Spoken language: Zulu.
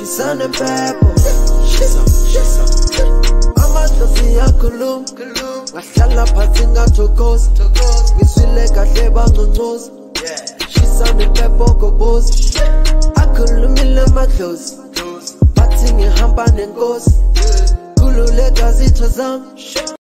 Shisane Pepo Amadlozi yakhuluma Ngahlala phansi ngathokoza Ngiswile kahle bangconcoza Shisane Pepo goboza Akhulumile amadlozi Bathi ngihamba nenkosi Khululeka zitho zami